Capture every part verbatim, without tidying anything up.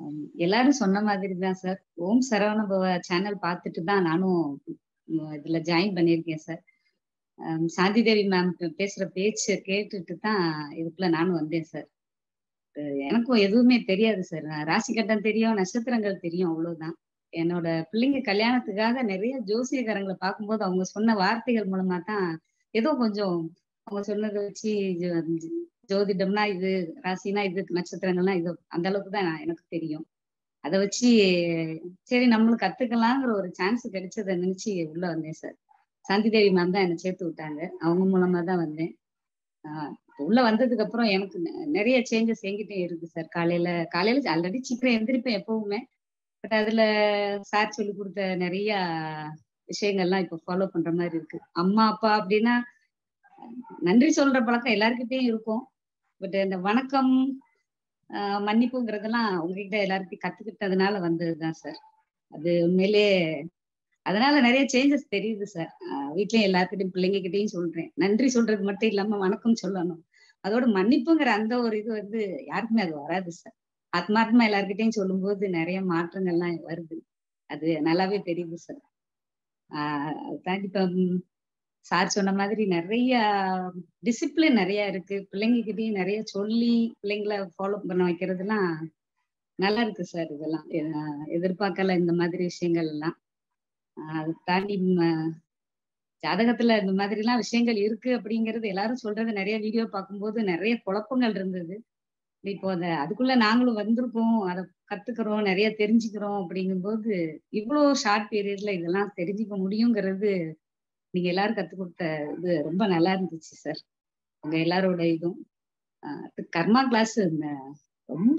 எல்லாரும் சொன்ன மாதிரி தான் சார். ஓம் சரவண பவ சேனல் பார்த்துட்டு தான் நானும் இதுல ஜாயின் பண்ணியிருக்கேன் சார். சாந்தி தேவி மேம் பேசுற பேச்சு கேட்டுட்டு தான் இதுக்குள்ள நானும் வந்தேன் சார். எனக்கும் எதுவுமே தெரியாது சார். ராசி கட்டம் தெரியும், நட்சத்திரங்கள் தெரியும், அவ்வளவுதான். என்னோட பிள்ளைங்க கல்யாணத்துக்காக நிறைய ஜோசியக்காரங்களை பார்க்கும்போது அவங்க சொன்ன வார்த்தைகள் மூலமா தான் ஏதோ கொஞ்சம் அவங்க சொன்னதை வச்சு ஜோதிடம்னா இது, ராசினா இது, நட்சத்திரங்கள்னா இது, அந்த அளவுக்கு தான் எனக்கு தெரியும். அதை வச்சு சரி நம்மளும் கத்துக்கலாங்கிற ஒரு சான்ஸ் கிடைச்சதை நினைச்சு உள்ள வந்தேன் சார். சாந்தி தேவி மேம் தான் என்னை சேர்த்து விட்டாங்க. அவங்க மூலமா தான் வந்தேன். ஆஹ் உள்ள வந்ததுக்கு அப்புறம் எனக்கு நிறைய சேஞ்சஸ் என்கிட்ட இருக்கு சார். காலையில காலையில ஆல்ரெடி சீக்கிரம் எந்திரிப்பேன் எப்பவுமே. பட் அதுல சார் சொல்லி கொடுத்த நிறைய விஷயங்கள்லாம் இப்ப ஃபாலோ பண்ற மாதிரி இருக்கு. அம்மா அப்பா அப்படின்னா நன்றி சொல்ற பழக்கம் எல்லாருக்கிட்டையும் இருக்கும். பட் இந்த வணக்கம் ஆஹ் மன்னிப்புங்கிறதெல்லாம் உங்ககிட்ட எல்லாருக்கும் கத்துக்கிட்டதுனால வந்ததுதான் சார். அது உண்மையிலே அதனால நிறைய சேஞ்சஸ் தெரியுது சார். வீட்லயும் எல்லாருக்கிட்டையும் பிள்ளைங்க கிட்டையும் சொல்றேன், நன்றி சொல்றது மட்டும் இல்லாம வணக்கம் சொல்லணும். அதோட மன்னிப்புங்கிற அந்த ஒரு இது வந்து யாருக்குமே அது வராது சார். ஆத்மார்த்தமா எல்லாருக்கிட்டையும் சொல்லும் போது நிறைய மாற்றங்கள்லாம் வருது. அது நல்லாவே தெரியுது சார். ஆஹ் தாண்டி இப்ப சார் சொன்ன மாதிரி நிறைய டிசிப்ளின் நிறைய இருக்கு. பிள்ளைங்க கிட்டையும் நிறைய சொல்லி பிள்ளைங்களை ஃபாலோ பண்ண வைக்கிறதுலாம் நல்லா இருக்கு சார். இதெல்லாம் எதிர்பார்க்கல இந்த மாதிரி விஷயங்கள் எல்லாம். அதை தாண்டி ஜாதகத்துல இந்த மாதிரி எல்லாம் விஷயங்கள் இருக்கு அப்படிங்கிறது எல்லாரும் சொல்றது நிறைய வீடியோ பார்க்கும்போது நிறைய குழப்பங்கள் இருந்தது. இப்போ அத அதுக்குள்ள நாங்களும் வந்திருக்கோம், அதை கத்துக்கிறோம், நிறைய தெரிஞ்சுக்கிறோம். அப்படிங்கும்போது இவ்வளவு ஷார்ட் பீரியட்ல இதெல்லாம் தெரிஞ்சுக்க முடியுங்கிறது நீங்க எல்லாரும் கத்து கொடுத்த இது ரொம்ப நல்லா இருந்துச்சு சார். உங்க எல்லாரோட இதுவும் கர்மா கிளாஸ் ரொம்ப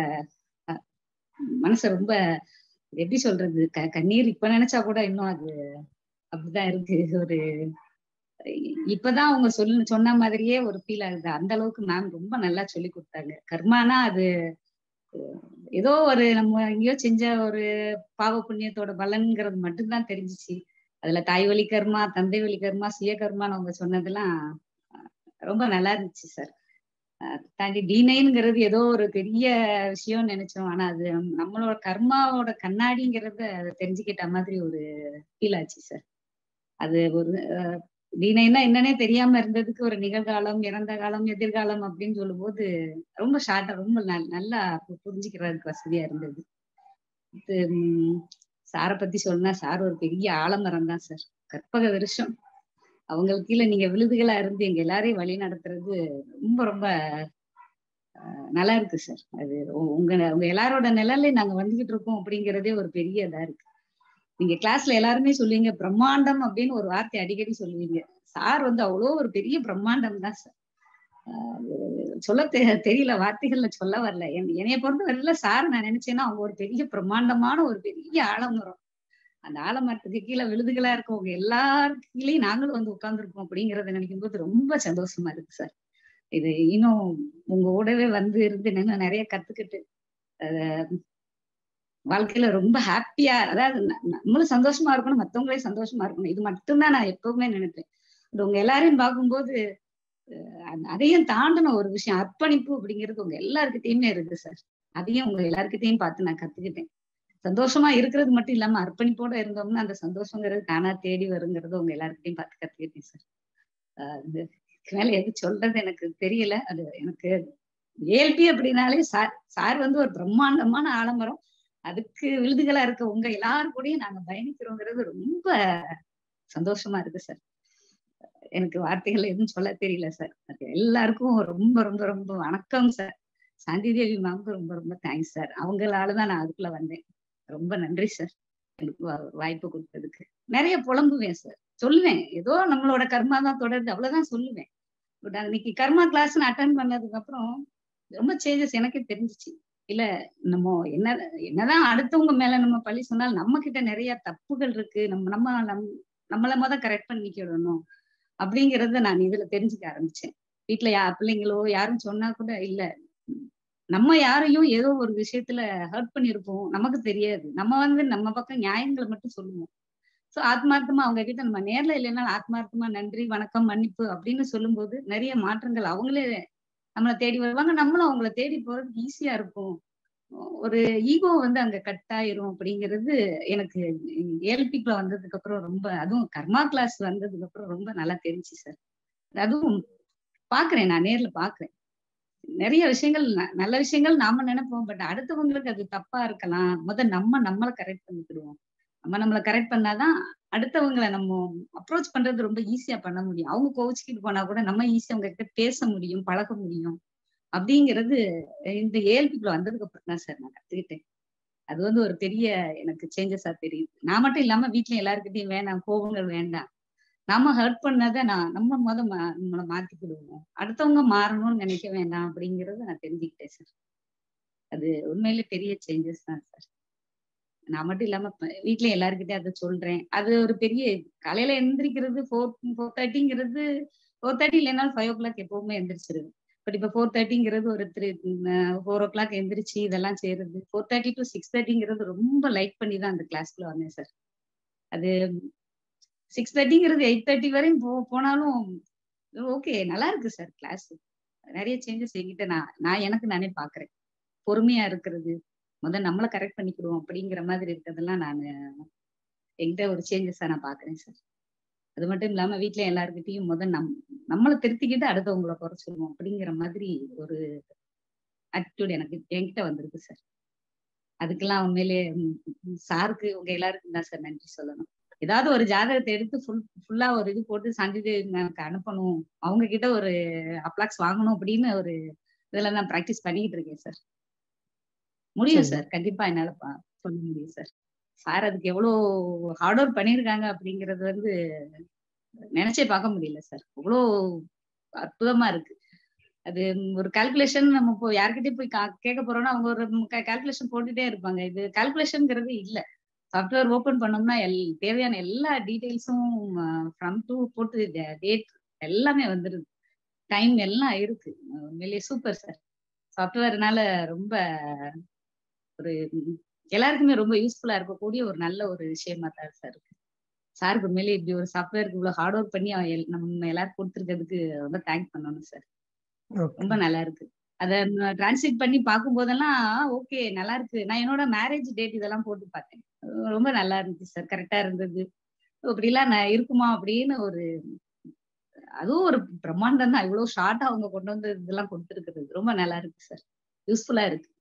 மனச ரொம்ப எப்படி சொல்றது, க கண்ணீர் இப்ப நினைச்சா கூட இன்னும் அது அப்படிதான் இருக்கு. ஒரு இப்பதான் அவங்க சொல்லு சொன்ன மாதிரியே ஒரு ஃபீல் ஆகுது. அந்த அளவுக்கு மேம் ரொம்ப நல்லா சொல்லி கொடுத்தாங்க. கர்மானா அது ஏதோ ஒரு நம்ம எங்கேயோ செஞ்ச ஒரு பாவ புண்ணியத்தோட பலன்கிறது மட்டும்தான் தெரிஞ்சிச்சு. அதுல தாய் வழி கர்மா, தந்தை வழி கர்மா, சுய கர்மான்னு அவங்க சொன்னதெல்லாம் ரொம்ப நல்லா இருந்துச்சு சார். தாண்டி டீனைன்ங்கிறது ஏதோ ஒரு பெரிய விஷயம் நினைச்சோம். ஆனா அது நம்மளோட கர்மாவோட கண்ணாடிங்கிறத அதை தெரிஞ்சுக்கிட்ட மாதிரி ஒரு ஃபீல் ஆச்சு சார். அது ஒரு டீனைன்னா என்னன்னே தெரியாம இருந்ததுக்கு ஒரு நிகழ்காலம், இறந்த காலம், எதிர்காலம் அப்படின்னு சொல்லும் போது ரொம்ப ஷார்ட்டா ரொம்ப நல்லா புரிஞ்சுக்கிறதுக்கு வசதியா இருந்தது. இது சாரை பத்தி சொன்னா சார் ஒரு பெரிய ஆலமரம் தான் சார். கற்பக விருஷம். அவங்களுக்கு கீழே நீங்க விழுதுகளா இருந்து எங்க எல்லாரையும் வழி நடத்துறது ரொம்ப ரொம்ப நல்லா இருக்கு சார். அது உங்க உங்க எல்லாரோட நிழல்ல நாங்க வந்துகிட்டு இருக்கோம் அப்படிங்கிறதே ஒரு பெரிய இதா இருக்கு. நீங்க கிளாஸ்ல எல்லாருமே சொல்லுவீங்க பிரம்மாண்டம் அப்படின்னு ஒரு வார்த்தை அடிக்கடி சொல்லுவீங்க. சார் வந்து அவ்வளோ ஒரு பெரிய பிரம்மாண்டம் தான் சார். சொல்ல தெ தெரியல, வார்த்தைகள்ல சொல்ல வரல. என்னைய பொறுத்த வரையில சார் நான் நினைச்சேன்னா அவங்க ஒரு பெரிய பிரம்மாண்டமான ஒரு பெரிய ஆலமரம். அந்த ஆலமரத்துக்கு கீழே விழுதுகளா இருக்கவங்க எல்லாருக்கு கீழேயும் நாங்களும் வந்து உட்கார்ந்துருக்கோம் அப்படிங்கறத நினைக்கும் போது ரொம்ப சந்தோஷமா இருக்கு சார். இது இன்னும் உங்க கூடவே வந்து இருந்து இன்னும் நிறைய கத்துக்கிட்டு அஹ் வாழ்க்கையில ரொம்ப ஹாப்பியா, அதாவது நம்மளும் சந்தோஷமா இருக்கணும், மத்தவங்களையும் சந்தோஷமா இருக்கணும். இது மட்டும்தான் நான் எப்பவுமே நினைப்பேன். உங்க எல்லாரையும் பார்க்கும்போது அதையும் தாண்டின ஒரு விஷயம் அர்ப்பணிப்பு அப்படிங்கிறது உங்க எல்லாருக்கிட்டையுமே இருக்கு சார். அதையும் உங்க எல்லாருக்கிட்டையும் பார்த்து நான் கத்துக்கிட்டேன். சந்தோஷமா இருக்கிறது மட்டும் இல்லாம அர்ப்பணிப்போட இருந்தோம்னா அந்த சந்தோஷங்கிறது தானா தேடி வருங்கிறது உங்க எல்லாருக்கிட்டையும் பார்த்து கத்துக்கிட்டேன் சார். ஆஹ் மேல எது சொல்றது எனக்கு தெரியல. அது எனக்கு ஏஎல்பி அப்படின்னாலே சார் சார் வந்து ஒரு பிரம்மாண்டமான ஆலமரம். அதுக்கு விழுதுகளா இருக்க உங்க எல்லாரும் கூடயும் நாங்க பயணிக்கிறோங்கிறது ரொம்ப சந்தோஷமா இருக்கு சார். எனக்கு வார்த்தைகள் எதுவும் சொல்ல தெரியல சார். எல்லாருக்கும் ரொம்ப ரொம்ப ரொம்ப வணக்கம் சார். சாந்தி தேவி மேம்க்கு ரொம்ப ரொம்ப தேங்க்ஸ் சார். அவங்களாலதான் நான் அதுக்குள்ள வந்தேன். ரொம்ப நன்றி சார் எனக்கு வாய்ப்பு கொடுத்ததுக்கு. நிறைய புலம்புவேன் சார், சொல்லுவேன் ஏதோ நம்மளோட கர்மா தான் தொடருது அவ்வளவுதான் சொல்லுவேன். பட் அன்னைக்கு கர்மா கிளாஸ் அட்டன் பண்ணதுக்கு அப்புறம் ரொம்ப சேஞ்சஸ் எனக்கே தெரிஞ்சிச்சு. இல்ல நம்ம என்ன என்னதான் அடுத்தவங்க மேல நம்ம பழி சொன்னாலும் நம்ம கிட்ட நிறைய தப்புகள் இருக்கு. நம்ம நம்ம நம் நம்மள முத கரெக்ட் பண்ணிக்கிடணும் அப்படிங்கறத நான் இதுல தெரிஞ்சுக்க ஆரம்பிச்சேன். வீட்டுல யா பிள்ளைங்களோ யாரும் சொன்னா கூட இல்ல, நம்ம யாரையும் ஏதோ ஒரு விஷயத்துல ஹர்ட் பண்ணிருப்போம், நமக்கு தெரியாது. நம்ம வந்து நம்ம பக்கம் நியாயங்களை மட்டும் சொல்லுவோம். சோ ஆத்மார்த்தமா அவங்க கிட்ட நம்ம நேர்ல இல்லைன்னா ஆத்மார்த்தமா நன்றி வணக்கம் மன்னிப்பு அப்படின்னு சொல்லும் போது நிறைய மாற்றங்கள் அவங்களே நம்மளை தேடி வருவாங்க. நம்மளும் அவங்கள தேடி போறதுக்கு ஈஸியா இருக்கும். ஒரு ஈகோ வந்து அங்க கட் ஆயிரும் அப்படிங்கிறது எனக்கு ஏஎல்பிக்குள்ள வந்ததுக்கு அப்புறம் ரொம்ப, அதுவும் கர்மா கிளாஸ் வந்ததுக்கு அப்புறம் ரொம்ப நல்லா தெரிஞ்சு சார். அதுவும் பாக்குறேன், நான் நேர்ல பாக்குறேன். நிறைய விஷயங்கள் நல்ல விஷயங்கள் நாம நினைப்போம், பட் அடுத்தவங்களுக்கு அது தப்பா இருக்கலாம். முத நம்ம நம்மளை கரெக்ட் பண்ணிக்கிடுவோம். நம்ம நம்மளை கரெக்ட் பண்ணாதான் அடுத்தவங்களை நம்ம அப்ரோச் பண்றது ரொம்ப ஈஸியா பண்ண முடியும். அவங்க கோவிச்சுக்கிட்டு போனா கூட நம்ம ஈஸியா அவங்க கிட்ட பேச முடியும், பழக முடியும். அப்படிங்கிறது இந்த ஏஎல்பிக்குள்ள வந்ததுக்கு அப்புறம் தான் சார் நான் கத்துக்கிட்டேன். அது வந்து ஒரு பெரிய எனக்கு சேஞ்சஸா தெரியுது. நான் மட்டும் இல்லாம வீட்லயும் எல்லாருக்கிட்டையும் வேணாம், கோபங்கள் வேண்டாம். நம்ம ஹர்ட் பண்ணாத நான் நம்ம முத நம்மளை மாத்திக்கிடுவோம். அடுத்தவங்க மாறணும்னு நினைக்க வேண்டாம் அப்படிங்கறத நான் தெரிஞ்சுக்கிட்டேன் சார். அது உண்மையிலே பெரிய சேஞ்சஸ் தான் சார். நான் மட்டும் இல்லாம வீட்டுல எல்லாருக்கிட்டே அதை சொல்றேன். அது ஒரு பெரிய காலையில எந்திரிக்கிறது ஃபோர் ஃபோர் தேர்ட்டிங்கிறது ஃபோர் தேர்ட்டி இல்லைனாலும் ஃபைவ் ஓ கிளாக் எப்பவுமே எந்திரிச்சிருது. பட் இப்ப ஃபோர் தேர்ட்டிங்கிறது ஒரு த்ரீ ஃபோர் ஓ கிளாக் எந்திரிச்சு இதெல்லாம் செய்யறது. ஃபோர் தேர்ட்டி டு சிக்ஸ் தேர்ட்டிங்கிறது ரொம்ப லைக் பண்ணி தான் அந்த கிளாஸ்க்குள்ள வந்தேன் சார். அது சிக்ஸ் தேர்ட்டிங்கிறது எயிட் தேர்ட்டி வரையும் போ போனாலும் ஓகே, நல்லா இருக்கு சார் கிளாஸ். நிறைய சேஞ்சஸ் என்கிட்ட நான் நான் எனக்கு நானே பாக்குறேன். பொறுமையா இருக்கிறது, முதல் நம்மளை கரெக்ட் பண்ணிக்கிடுவோம் அப்படிங்கிற மாதிரி இருக்கிறதெல்லாம் நான் என்கிட்ட ஒரு சேஞ்சஸா நான் பாக்குறேன் சார். அது மட்டும் இல்லாம வீட்டுல எல்லாருக்கிட்டையும் முதல் நம் நம்மளை திருத்திக்கிட்டு அடுத்தவங்களை குறை சொல்லுவோம் அப்படிங்கிற மாதிரி ஒரு ஆட்டிடியூட் எனக்கு என்கிட்ட வந்திருக்கு சார். அதுக்கெல்லாம் உண்மையிலே சாருக்கு உங்க எல்லாருக்கும் தான் சார் நன்றி சொல்லணும். ஏதாவது ஒரு ஜாதகத்தை எடுத்து ஃபுல் ஃபுல்லா ஒரு இது போட்டு சான்றிதழ் எனக்கு அனுப்பணும், அவங்க கிட்ட ஒரு அப்ளாக்ஸ் வாங்கணும் அப்படின்னு ஒரு இதுல நான் பிராக்டிஸ் பண்ணிக்கிட்டு இருக்கேன் சார். முடியும் சார், கண்டிப்பா என்னால சொல்ல முடியும் சார். சார் அதுக்கு எவ்வளவு ஹார்ட் ஒர்க் பண்ணிருக்காங்க அப்படிங்கறது வந்து நினைச்சே பார்க்க முடியல சார். அவ்வளோ அற்புதமா இருக்கு. அது ஒரு கால்குலேஷன் நம்ம இப்போ யார்கிட்டயும் போய் கேட்க போறோம்னா அவங்க ஒரு கால்குலேஷன் போட்டுட்டே இருப்பாங்க. இது கால்குலேஷன்ங்கிறது இல்ல. சாஃப்ட்வேர் ஓபன் பண்ணோம்னா எல் தேவையான எல்லா டீடைல்ஸும் ஃப்ரம் டு போட்டு டேட் எல்லாமே வந்துருது, டைம் எல்லாம் இருக்கு. உண்மையிலேயே சூப்பர் சார். சாஃப்ட்வேர்னால ரொம்ப ஒரு எல்லாருக்குமே ரொம்ப யூஸ்ஃபுல்லா இருக்கக்கூடிய ஒரு நல்ல ஒரு விஷயமா தான் சார் இருக்கு. சாருக்கு உண்மையிலேயே இப்படி ஒரு சாஃப்ட்வேருக்கு இவ்வளவு ஹார்ட் ஒர்க் பண்ணி நம்ம எல்லாரும் கொடுத்துருக்கிறதுக்கு ரொம்ப தேங்க் பண்ணணும் சார். ரொம்ப நல்லா இருக்கு. அதை டிரான்ஸ்லேட் பண்ணி பார்க்கும் போதெல்லாம் ஓகே நல்லா இருக்கு. நான் என்னோட மேரேஜ் டேட் இதெல்லாம் போட்டு பார்த்தேன், ரொம்ப நல்லா இருந்துச்சு சார். கரெக்டா இருந்தது. இப்படிலாம் நான் இருக்குமா அப்படின்னு ஒரு அதுவும் ஒரு பிரம்மாண்டம் தான். இவ்வளவு ஷார்ட்டா அவங்க கொண்டு வந்து இதெல்லாம் கொடுத்துருக்குறது ரொம்ப நல்லா இருக்கு சார். யூஸ்ஃபுல்லா இருக்கு.